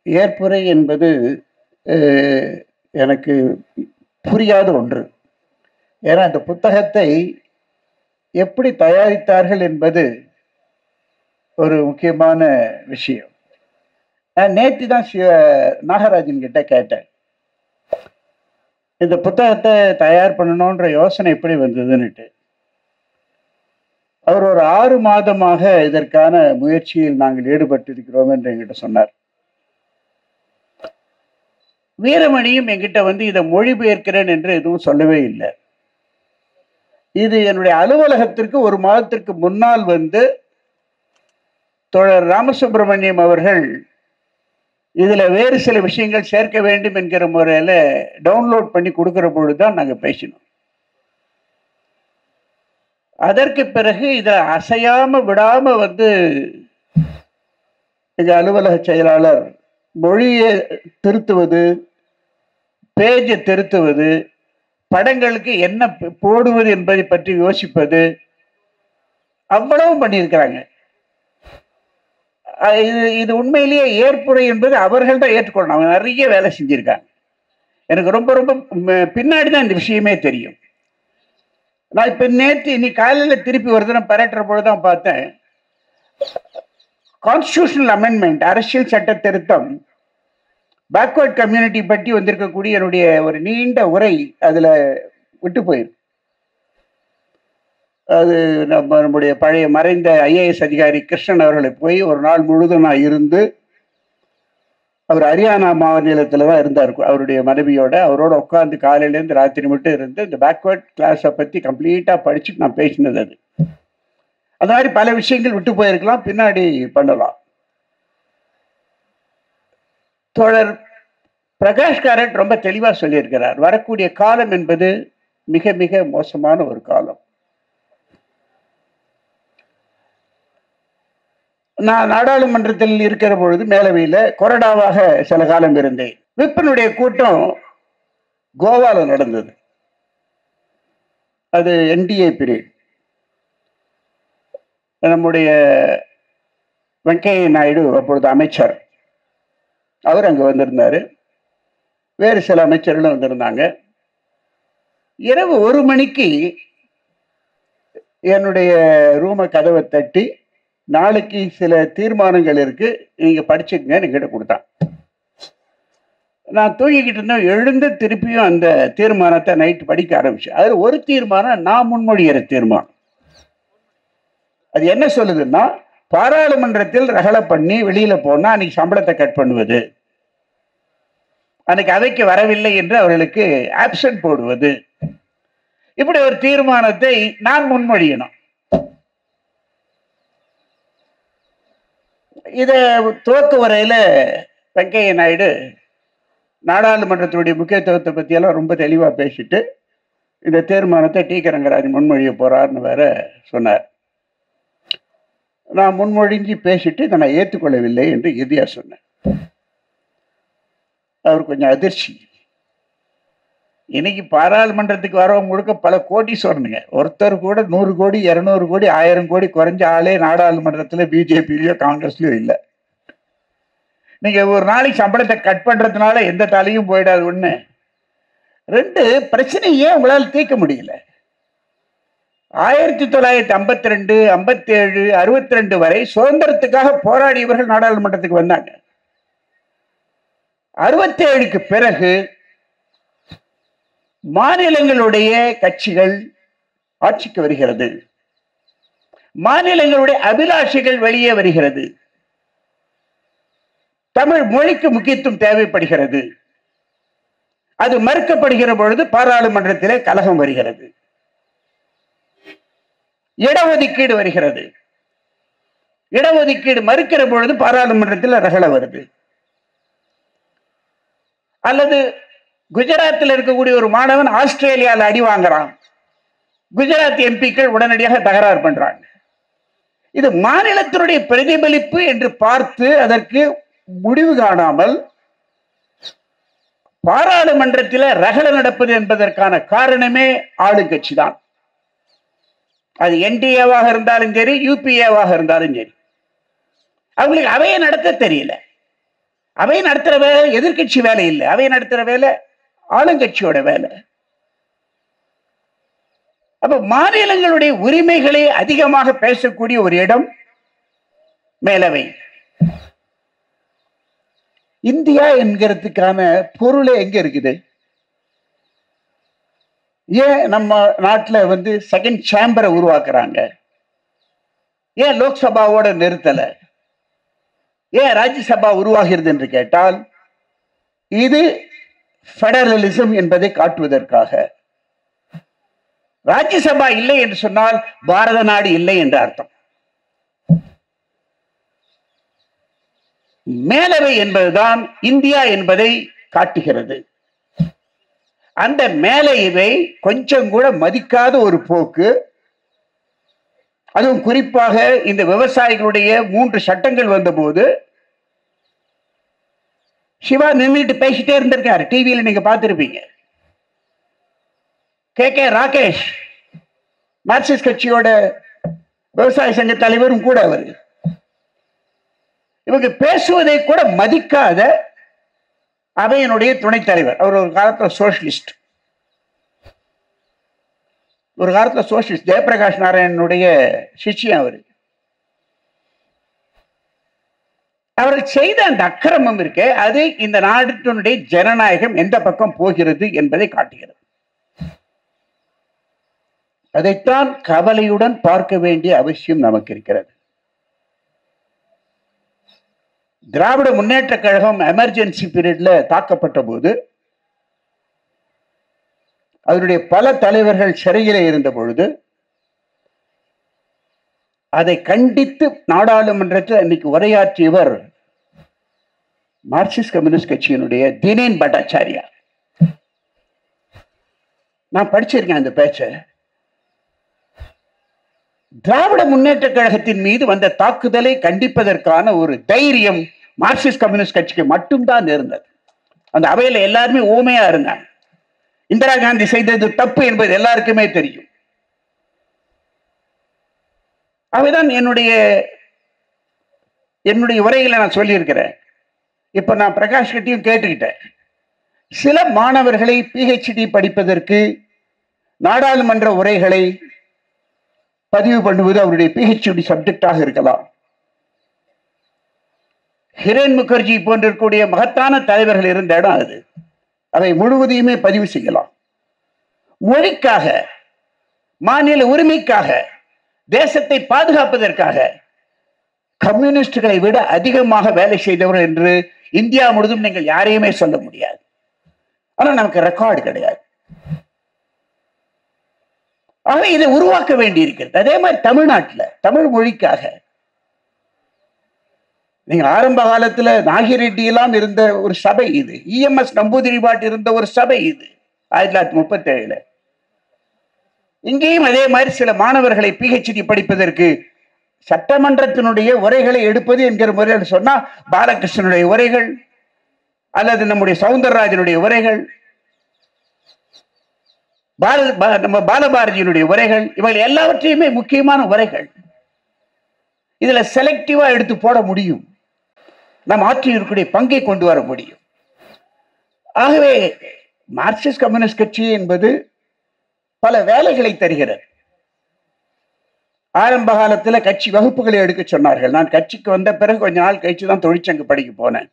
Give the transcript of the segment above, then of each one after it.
ஏற்புரை என்பது எனக்கு புரியாத ஒன்று. ஏன்னா அந்த புத்தகத்தை எப்படி தயாரித்தார்கள் என்பது ஒரு முக்கியமான விஷயம். நான் நேற்று தான் நாகராஜன் கிட்ட கேட்டேன், இந்த புத்தகத்தை தயார் பண்ணணுன்ற யோசனை எப்படி வந்ததுன்னுட்டு. அவர் ஒரு 6 மாதமாக இதற்கான முயற்சியில் நாங்கள் ஈடுபட்டிருக்கிறோம் என்று என்கிட்ட சொன்னார். வீரமணியும் என்கிட்ட வந்து இதை மொழிபெயர்க்கிறேன் என்று எதுவும் சொல்லவே இல்லை. இது என்னுடைய அலுவலகத்திற்கு 1 மாதத்திற்கு முன்னால் வந்து தோழர் ராமசுப்பிரமணியம் அவர்கள் இதுல வேறு சில விஷயங்கள் சேர்க்க வேண்டும் என்கிற முறையில டவுன்லோட் பண்ணி கொடுக்கிற பொழுதுதான் நாங்க பேசினோம். அதற்கு பிறகு இதை அசையாம விடாம வந்து எங்க அலுவலக செயலாளர் மொழியை திருத்துவது, பேஜை திருத்துவது, படங்களுக்கு என்ன போடுவது என்பதை பற்றி யோசிப்பது, அவ்வளவும் பண்ணியிருக்கிறாங்க. இது உண்மையிலேயே ஏற்புரை என்பது அவர்கள் தான் ஏற்றுக்கொள்ளணும். அவங்க நிறைய வேலை செஞ்சிருக்காங்க. எனக்கு ரொம்ப ரொம்ப பின்னாடி தான் இந்த விஷயமே தெரியும். நான் இப்ப நேற்று இன்னைக்கு காலையில திருப்பி வருது, நான் பரட்டுற பொழுதுதான் பார்த்தேன், கான்ஸ்டிடியூஷனல் அமெண்ட்மெண்ட், அரசியல் சட்ட திருத்தம், பேக்வர்ட் கம்யூனிட்டி பற்றி வந்திருக்கக்கூடிய என்னுடைய ஒரு நீண்ட உரை அதுல விட்டு போயிருக்கு. அது நம்முடைய பழைய மறைந்த ஐஏஎஸ் அதிகாரி கிருஷ்ணன் அவர்களை போய் ஒரு நாள் முழுதும் நான் இருந்து, அவர் ஹரியானா மாநிலத்தில் தான் இருந்தார் அவருடைய மனைவியோட, அவரோட உட்காந்து காலையிலேருந்து ராத்திரி மட்டும் இருந்து இந்த பேக்வர்ட் கிளாஸை பற்றி கம்ப்ளீட்டாக படிச்சுட்டு நான் பேசினது. அது அந்த மாதிரி பல விஷயங்கள் விட்டு போயிருக்கலாம், பின்னாடி பண்ணலாம். தோழர் பிரகாஷ் காரட் ரொம்ப தெளிவாக சொல்லியிருக்கிறார், வரக்கூடிய காலம் என்பது மிக மிக மோசமான ஒரு காலம். நான் நாடாளுமன்றத்தில் இருக்கிற பொழுது மேலவையில் கொறடாவாக சில காலம் இருந்தேன். விப்பினுடைய கூட்டம் கோவால நடந்தது. அது என்டிஏ பீரியட். நம்முடைய வெங்கையா நாயுடு அப்பொழுது அமைச்சர், அவர் அங்கே வந்திருந்தாரு. வேறு சில அமைச்சர்களும் வந்திருந்தாங்க. இரவு 1 மணிக்கு என்னுடைய ரூமை கதவை தட்டி, நாளைக்கு சில தீர்மானங்கள் இருக்கு, நீங்க படிச்சுக்கங்க என்கிட்ட கொடுத்தான். நான் தூங்கிக்கிட்டு இருந்தேன், எழுந்து திருப்பியும் அந்த தீர்மானத்தை நைட்டு படிக்க ஆரம்பிச்சேன். அதுல ஒரு தீர்மானம் நான் முன்மொழிகிற தீர்மானம். அது என்ன சொல்லுதுன்னா, பாராளுமன்றத்தில் ரகளை பண்ணி வெளியில போனா அன்னைக்கு சம்பளத்தை கட் பண்ணுவது, அன்னைக்கு அவைக்கு வரவில்லை என்று அவர்களுக்கு ஆப்சென்ட் போடுவது, இப்படி ஒரு தீர்மானத்தை நான் முன்மொழியணும். இதை துவக்க வரையில வெங்கையா நாயுடு நாடாளுமன்றத்தினுடைய முக்கியத்துவத்தை பற்றியெல்லாம் ரொம்ப தெளிவாக பேசிட்டு, இந்த தீர்மானத்தை டி கரங்கராஜன் முன்மொழிய போறாருன்னு வேற சொன்னார். நான் முன்மொழிஞ்சி பேசிட்டு இதை நான் ஏற்றுக்கொள்ளவில்லை என்று இறுதியா சொன்னேன். அவர் கொஞ்சம் அதிர்ச்சி. இன்னைக்கு பாராளுமன்றத்துக்கு வரவங்க முழுக்க பல கோடீஸ்வரனுங்க. ஒருத்தர் கூட 100 கோடி 200 கோடி 1000 கோடி குறைஞ்ச ஆளே நாடாளுமன்றத்தில் பிஜேபியிலயோ காங்கிரஸ்லயோ இல்லை. நீங்க ஒரு நாளைக்கு சம்பளத்தை கட் பண்றதுனால எந்த தலையும் போயிடாது. ஒண்ணு. 2, பிரச்சனையே உங்களால் தீர்க்க முடியல. 1952, 57, 62 வரை சுதந்திரத்துக்காக போராடியவர்கள் நாடாளுமன்றத்துக்கு வந்தாங்க. 67க்கு பிறகு மாநிலங்களுடைய கட்சிகள் ஆட்சிக்கு வருகிறது, மாநிலங்களுடைய அபிலாஷைகள் வெளியே வருகிறது, தமிழ் மொழிக்கு முக்கியத்துவம் தேவைப்படுகிறது. அது மறுக்கப்படுகிற பொழுது பாராளுமன்றத்திலே கலகம் வருகிறது, இடஒதுக்கீடு வருகிறது. இடஒதுக்கீடு மறுக்கிற பொழுது பாராளுமன்றத்தில் ரகளை வருது. அல்லது குஜராத்தில் இருக்கக்கூடிய ஒரு மாணவன் ஆஸ்திரேலியாவில் அடி வாங்குறான், குஜராத் எம்பிக்கள் உடனடியாக தகராறு பண்றாங்க. இது மாநிலத்தினுடைய பிரதிபலிப்பு என்று பார்த்து அதற்கு முடிவு காணாமல் பாராளுமன்றத்தில் ரகளை நடப்பது என்பதற்கான காரணமே ஆளுங்கட்சி தான். அது என்டிஏவாக இருந்தாலும் சரி, யூபிஏவாக இருந்தாலும் சரி, அவங்களுக்கு அவையை நடத்த தெரியல. அவை நடத்துற வேலை எதிர்கட்சி வேலை இல்லை, அவை நடத்துற வேலை ஆளுங்கட்சியோட வேலை. அப்ப மாநிலங்களுடைய உரிமைகளை அதிகமாக பேசக்கூடிய ஒரு இடம் மேலவை. இந்தியா என்கிறதுக்கான பொருளே எங்க இருக்குது? ஏன் நம்ம நாட்டில் செகண்ட் சேம்பரை உருவாக்குறாங்க? ஏன் லோக்சபாவோட நிறுத்தல? ஏன் ராஜ்யசபா உருவாகிறது என்று கேட்டால், இது பெடரலிசம் என்பதை காட்டுவதற்காக. ராஜ்யசபா இல்லை என்று சொன்னால் பாரத நாடு இல்லை என்ற அர்த்தம். மேலவை என்பதுதான் இந்தியா என்பதை காட்டுகிறது. அந்த மேலவை கொஞ்சம் கூட மதிக்காத ஒரு போக்கு. அதுவும் குறிப்பாக இந்த விவசாயிகளுடைய 3 சட்டங்கள் வந்தபோது சிவா நின்றுட்டு பேசிட்டே இருந்திருக்காரு. டிவியில் நீங்க பார்த்திருப்பீங்க. கே ராகேஷ் மார்க்சிஸ்ட் கட்சியோட விவசாய சங்க தலைவரும் கூட அவர். இவங்க பேசுவதை கூட மதிக்காத அவையினுடைய துணைத் தலைவர். அவர் ஒரு காலத்தில் சோசியலிஸ்ட். ஒரு காலத்தில் சோசியலிஸ்ட். ஜெயபிரகாஷ் நாராயணனுடைய சிஷ்யன் அவர். அவர்கள் செய்த அந்த அக்கிரமம் இருக்கு, அது இந்த நாட்டினுடைய ஜனநாயகம் எந்த பக்கம் போகிறது என்பதை காட்டுகிறது. அதைத்தான் கவலையுடன் பார்க்க வேண்டிய அவசியம் நமக்கு இருக்கிறது. திராவிட முன்னேற்ற கழகம் எமர்ஜென்சி பீரியட்ல தாக்கப்பட்ட போது, அதனுடைய பல தலைவர்கள் சிறையிலே இருந்த பொழுது, அதை கண்டித்து நாடாளுமன்றத்தில் அன்னைக்கு உரையாற்றியவர் மார்க்சிஸ்ட் கம்யூனிஸ்ட் கட்சியினுடைய தினேன் பட்டாச்சாரியா. நான் படிச்சிருக்கேன் அந்த பேச்சை. திராவிட முன்னேற்ற கழகத்தின் மீது வந்த தாக்குதலை கண்டிப்பதற்கான ஒரு தைரியம் மார்க்சிஸ்ட் கம்யூனிஸ்ட் கட்சிக்கு மட்டும்தான் இருந்தது. அந்த அவையில எல்லாருமே ஊமையா இருந்தாங்க. இந்திரா காந்தி செய்தது தப்பு என்பது எல்லாருக்குமே தெரியும். அவைதான் என்னுடைய உரையில நான் சொல்லியிருக்கிறேன். இப்ப நான் பிரகாஷ் கிட்டையும் கேட்டுக்கிட்டேன். சில மாணவர்களை PhD படிப்பதற்கு நாடாளுமன்ற உரைகளை பதிவு பண்ணுவது அவருடைய PhD சப்ஜெக்டாக இருக்கலாம். ஹிரேன் முகர்ஜி போன்றிருக்கக்கூடிய மகத்தான தலைவர்கள் இருந்த இடம் அது. அதை முழுவதையுமே பதிவு செய்யலாம். மொழிக்காக, மாநில உரிமைக்காக, தேசத்தை பாதுகாப்பதற்காக கம்யூனிஸ்டுகளை விட அதிகமாக வேலை செய்தவர்கள் என்று இந்தியா முழுவதும் நீங்கள் யாரையுமே சொல்ல முடியாது. ஆனால் நமக்கு ரெக்கார்டு கிடையாது. ஆக இதை உருவாக்க வேண்டி இருக்கிறது. அதே மாதிரி தமிழ்நாட்டில் தமிழ் மொழிக்காக நீங்க ஆரம்ப காலத்துல நாகிரெட்டி எல்லாம் இருந்த ஒரு சபை இது. EMS நம்பூதிரிபாட் இருந்த ஒரு சபை இது 1937. இங்கேயும் அதே மாதிரி சில மாணவர்களை PhD படிப்பதற்கு சட்டமன்றத்தினுடைய உரைகளை எடுப்பது என்கிற முறையில் சொன்னா பாலகிருஷ்ணனுடைய உரைகள் அல்லது நம்முடைய சவுந்தரராஜனுடைய உரைகள், நம்ம பாலபாரதியினுடைய உரைகள், இவர்கள் எல்லாவற்றையுமே முக்கியமான உரைகள். இதுல செலக்டிவா எடுத்து போட முடியும். நாம் ஆற்றி இருக்கக்கூடிய பங்கை கொண்டு வர முடியும். ஆகவே மார்க்சிஸ்ட் கம்யூனிஸ்ட் கட்சி என்பது பல வேலைகளை தருகிறது. ஆரம்ப காலத்தில் கட்சி வகுப்புகளை எடுக்க சொன்னார்கள். நான் கட்சிக்கு வந்த பிறகு கொஞ்ச நாள் கழிச்சு தான் தொழிற்சங்க படிக்க போனேன்.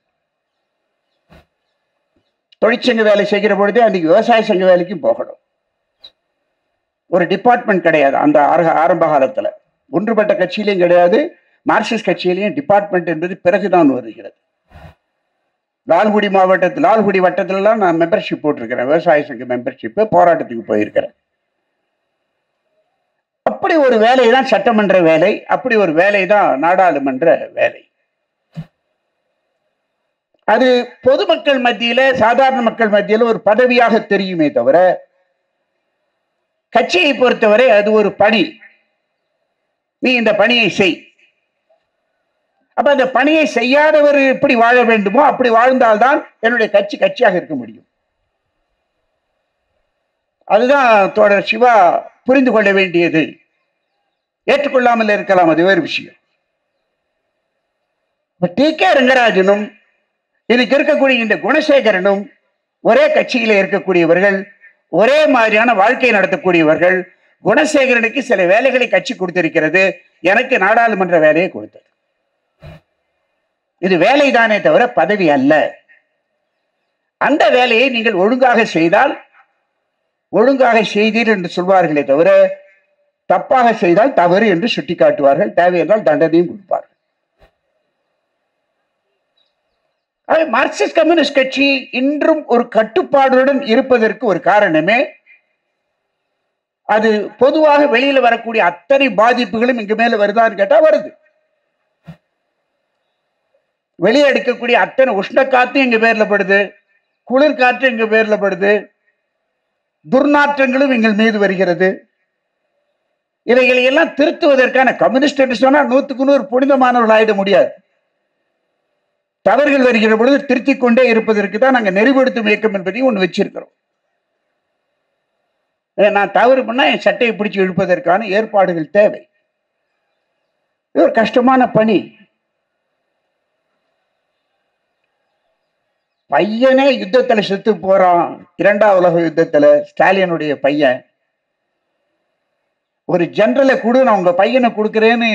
தொழிற்சங்க வேலை செய்கிற பொழுதே அன்னைக்கு விவசாய சங்க வேலைக்கும் போகணும். ஒரு டிபார்ட்மெண்ட் கிடையாது அந்த ஆரம்ப காலத்துல. ஒன்றுபட்ட கட்சியிலையும் கிடையாது, மார்க்சிஸ்ட் கட்சியிலையும் டிபார்ட்மெண்ட் என்பது பிறகுதான் வருகிறது. லால்குடி வட்டத்திலலாம் நான் மெம்பர்ஷிப் போட்டிருக்கிறேன். விவசாய சங்க மெம்பர்ஷிப் போராட்டத்துக்கு போயிருக்கிறேன். அப்படி ஒரு வேலை தான் சட்டமன்ற வேலை, அப்படி ஒரு வேலை தான் நாடாளுமன்ற வேலை. அது பொதுமக்கள் மத்தியில, சாதாரண மக்கள் மத்தியில ஒரு பதவியாக தெரியுமே தவிர, கட்சியை பொறுத்தவரை அது ஒரு பணி. நீ இந்த பணியை செய். அப்ப அந்த பணியை செய்யாதவர் எப்படி வாழ வேண்டுமோ அப்படி வாழ்ந்தால்தான் என்னுடைய கட்சி கட்சியாக இருக்க முடியும். அதுதான் தோழர் சிவா புரிந்து கொள்ள வேண்டியது. ஏற்றுக்கொள்ளாமல் இருக்கலாம், அது வேறு விஷயம். TK ரங்கராஜனும் இதுக்கு இருக்கக்கூடிய இந்த குணசேகரனும் ஒரே கட்சியில இருக்கக்கூடியவர்கள், ஒரே மாதிரியான வாழ்க்கை நடத்தக்கூடியவர்கள். குணசேகரனுக்கு சில வேலைகளை கட்சி கொடுத்திருக்கிறது, எனக்கு நாடாளுமன்ற வேலையை கொடுத்தது. இது வேலைதானே தவிர பதவி அல்ல. அந்த வேலையை நீங்கள் ஒழுங்காக செய்தால் ஒழுங்காக செய்தீர் என்று சொல்வார்களே தவிர தப்பாக செய்தால் தவறு என்று சுட்டிக்காட்டுவார்கள். தேவை என்றால் தண்டனையும் கொடுப்பார்கள். மார்க்சிஸ்ட் கம்யூனிஸ்ட் கட்சி இன்றும் ஒரு கட்டுப்பாடுடன் இருப்பதற்கு ஒரு காரணமே, அது பொதுவாக வெளியில வரக்கூடிய அத்தனை பாதிப்புகளும் இங்கு மேல வருதான்னு கேட்டா வருது. வெளியே எடுக்கக்கூடிய அத்தனை உஷ்ண காத்து எங்க பேர்ல படுது, குளிர் காற்று எங்க பேர்ல படுது, துர்நாற்றங்களும் எங்கள் மீது வருகிறது. இவைகளை எல்லாம் திருத்துவதற்கான கம்யூனிஸ்ட் என்று சொன்னா 100க்கு 100 புனிதமானவர்கள் ஆயிட முடியாது. தவறுகள் வருகிற பொழுது திருத்திக் கொண்டே இருப்பதற்கு தான் நாங்கள் நெறிப்படுத்தும் இயக்கம் என்பதையும் ஒன்று வச்சிருக்கிறோம். நான் தவறு பண்ணா என் சட்டையை பிடிச்சு இழுப்பதற்கான ஏற்பாடுகள் தேவை. இது ஒரு கஷ்டமான பணி. பையனே யுத்தத்துல செத்து போறான். 2வது உலக யுத்தத்துல ஸ்டாலினுடைய பையன். ஒரு ஜெனரலை கொடு, நான் உங்க பையனை கொடுக்கிறேன்னு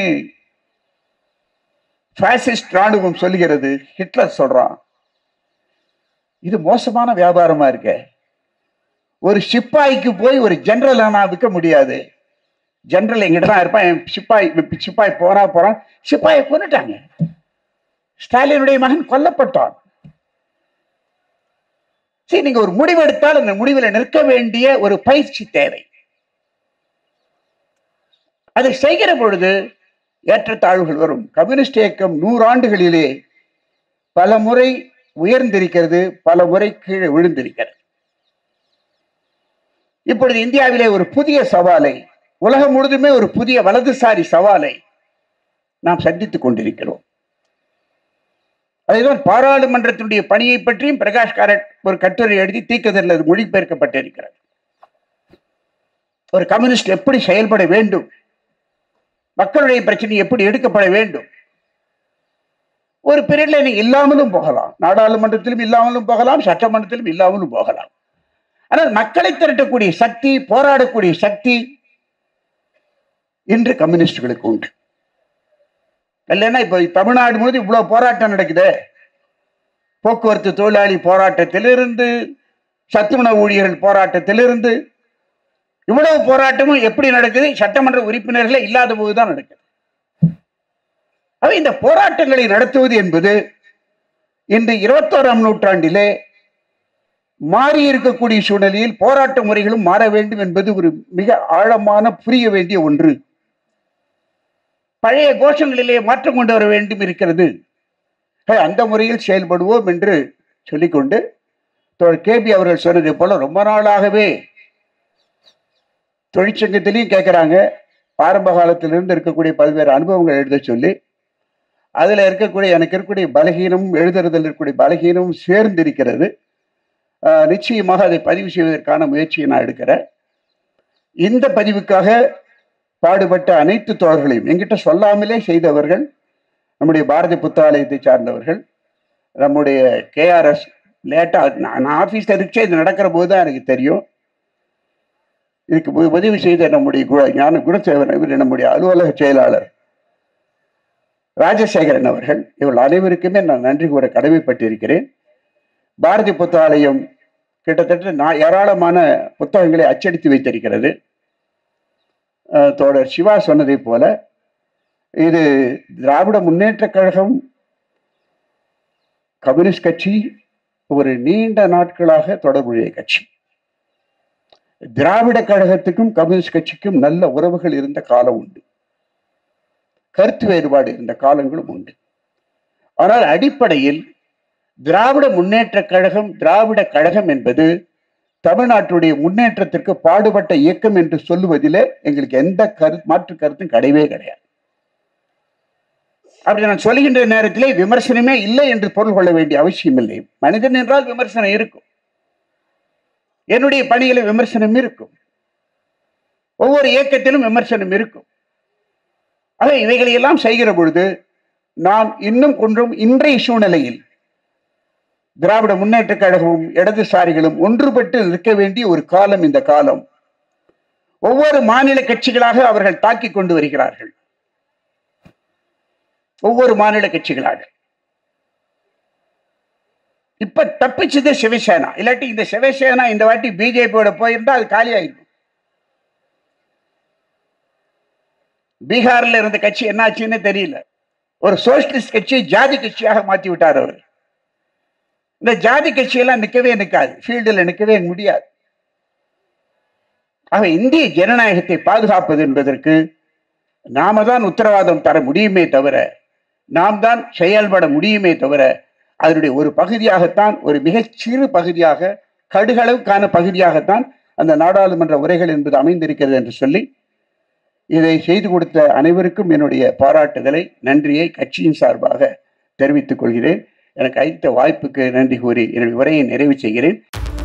பாசிஸ்ட் ராணுவம் சொல்லுகிறது. ஹிட்லர் சொல்றான். இது மோசமான வியாபாரமா இருக்க. ஒரு சிப்பாய்க்கு போய் ஒரு ஜெனரல் நான் விற்க முடியாது. ஜெனரல் எங்கிட்ட தான் இருப்பான். சிப்பாய் போறான். சிப்பாயை கொன்னுட்டாங்க. ஸ்டாலினுடைய மகன் கொல்லப்பட்டான். சரி, நீங்க ஒரு முடிவு எடுத்தால் அந்த முடிவில் நிற்க வேண்டிய ஒரு பயிற்சி தேவை. அதை செய்கிற பொழுது ஏற்றத்தாழ்வுகள் வரும். கம்யூனிஸ்ட் இயக்கம் 100 ஆண்டுகளிலே பல முறை உயர்ந்திருக்கிறது, பல முறை கீழே விழுந்திருக்கிறது. இப்பொழுது இந்தியாவிலே ஒரு புதிய சவாலை, உலகம் முழுதுமே ஒரு புதிய வலதுசாரி சவாலை நாம் சந்தித்துக் கொண்டிருக்கிறோம். அதுதான் பாராளுமன்றத்தினுடைய பணியை பற்றியும் பிரகாஷ் காரட் ஒரு கட்டுரை எழுதி தீக்கதில் அது மொழிபெயர்க்கப்பட்டிருக்கிறது. ஒரு கம்யூனிஸ்ட் எப்படி செயல்பட வேண்டும், மக்களுடைய பிரச்சனை எப்படி எடுக்கப்பட வேண்டும். ஒரு பீரியட்ல நீ இல்லாமலும் போகலாம், நாடாளுமன்றத்திலும் இல்லாமலும் போகலாம், சட்டமன்றத்திலும் இல்லாமலும் போகலாம். ஆனால் மக்களை திரட்டக்கூடிய சக்தி, போராடக்கூடிய சக்தி இன்று கம்யூனிஸ்டுகளுக்கு உண்டு. இல்லைன்னா இப்ப தமிழ்நாடு முழுவதும் இவ்வளவு போராட்டம் நடக்குது. போக்குவரத்து தொழிலாளி போராட்டத்திலிருந்து, சத்துணவு ஊழியர்கள் போராட்டத்திலிருந்து, இவ்வளவு போராட்டமும் எப்படி நடக்குது? சட்டமன்ற உறுப்பினர்களே இல்லாத போதுதான் நடக்குது. இந்த போராட்டங்களை நடத்துவது என்பது இன்று 21ஆம் நூற்றாண்டிலே மாறி இருக்கக்கூடிய சூழ்நிலையில் போராட்ட முறைகளும் மாற வேண்டும் என்பது ஒரு மிக ஆழமான புரிய வேண்டிய ஒன்று. பழைய கோஷங்களிலே மாற்றம் கொண்டு வர வேண்டும் இருக்கிறது. அந்த முறையில் செயல்படுவோம் என்று சொல்லிக்கொண்டு கேபி அவர்கள் சொன்னதை போல ரொம்ப நாளாகவே தொழிற்சங்கத்திலையும் கேட்கிறாங்க. ஆரம்ப காலத்திலிருந்து இருக்கக்கூடிய பல்வேறு அனுபவங்கள் எழுத சொல்லி, அதுல இருக்கக்கூடிய எனக்கு இருக்கக்கூடிய பலகீனமும் எழுதுறதில் இருக்கக்கூடிய பலகீனமும் சேர்ந்து இருக்கிறது. நிச்சயமாக அதை பதிவு செய்வதற்கான முயற்சியை நான் எடுக்கிறேன். இந்த பதிவுக்காக பாடுபட்ட அனைத்து தோழர்களையும் என்கிட்ட சொல்லாமலே செய்தவர்கள், நம்முடைய பாரதி புத்தாலயத்தை சார்ந்தவர்கள், நம்முடைய கேஆர்எஸ் லேட்டா நான் ஆபீஸ்ல இருக்கே இது நடக்கிற போது தான் எனக்கு தெரியும். இதுக்கு உதவி செய்த நம்முடைய ஞான குணசேகரன், இவர் நம்முடைய அலுவலக செயலாளர் ராஜசேகரன் அவர்கள், இவர்கள் அனைவருக்குமே நான் நன்றி கூற கடமைப்பட்டிருக்கிறேன். பாரதி புத்தாலயம் கிட்டத்தட்ட ஏராளமான புத்தகங்களை அச்சடித்து வைத்திருக்கிறது. தோழர் சிவா சொன்னதை போல இது திராவிட முன்னேற்ற கழகம், கம்யூனிஸ்ட் கட்சி ஒரு நீண்ட நாட்களாக தொடர்புடைய கட்சி. திராவிட கழகத்துக்கும் கம்யூனிஸ்ட் கட்சிக்கும் நல்ல உறவுகள் இருந்த காலம் உண்டு, கருத்து வேறுபாடு இருந்த காலங்களும் உண்டு. ஆனால் அடிப்படையில் திராவிட முன்னேற்ற கழகம், திராவிட கழகம் என்பது தமிழ்நாட்டுடைய முன்னேற்றத்திற்கு பாடுபட்ட இயக்கம் என்று சொல்லுவதில் எங்களுக்கு எந்த மாற்று கருத்தும் கிடையவே கிடையாது. அப்படி நான் சொல்லுகின்ற நேரத்திலே விமர்சனமே இல்லை என்று பொருள் கொள்ள வேண்டிய அவசியம் இல்லை. மனிதன் என்றால் விமர்சனம் இருக்கும். என்னுடைய பணியில விமர்சனம் இருக்கும், ஒவ்வொரு இயக்கத்திலும் விமர்சனம் இருக்கும். ஆக இவைகளை எல்லாம் செய்கிற பொழுது நாம் இன்னும் கொஞ்சம் இன்றைய சூழ்நிலையில் திராவிட முன்னேற்ற கழகமும் இடதுசாரிகளும் ஒன்றுபட்டு நிற்க வேண்டிய ஒரு காலம் இந்த காலம். ஒவ்வொரு மாநில கட்சிகளாக அவர்கள் தாக்கிக் கொண்டு வருகிறார்கள். ஒவ்வொரு மாநில கட்சிகளாக. இப்ப தப்பிச்சது சிவசேனா. இல்லாட்டி இந்த சிவசேனா இந்த வாட்டி பிஜேபியோட போயிருந்தா அது காலி ஆயிடும். பீகார்ல இருந்த கட்சி என்ன ஆச்சுன்னு தெரியல. ஒரு சோசியலிஸ்ட் கட்சியை ஜாதி கட்சியாக மாற்றி விட்டார் அவர். இந்த ஜாதி கட்சியெல்லாம் நிற்கவே நிற்காது, ஃபீல்டில் நிற்கவே முடியாது. ஆக இந்திய ஜனநாயகத்தை பாதுகாப்பது என்பதற்கு நாம தான் உத்தரவாதம் தர முடியுமே தவிர, நாம் தான் செயல்பட முடியுமே தவிர, அதனுடைய ஒரு பகுதியாகத்தான், ஒரு மிகச் சிறு பகுதியாக, கடுகளவுக்கான பகுதியாகத்தான் அந்த நாடாளுமன்ற உரைகள் என்பது அமைந்திருக்கிறது என்று சொல்லி, இதை செய்து கொடுத்த அனைவருக்கும் என்னுடைய பாராட்டுதலை, நன்றியை கட்சியின் சார்பாக தெரிவித்துக் கொள்கிறேன். எனக்கு அளித்த வாய்ப்புக்கு நன்றி கூறி என்னுடைய உரையை நிறைவு செய்கிறேன்.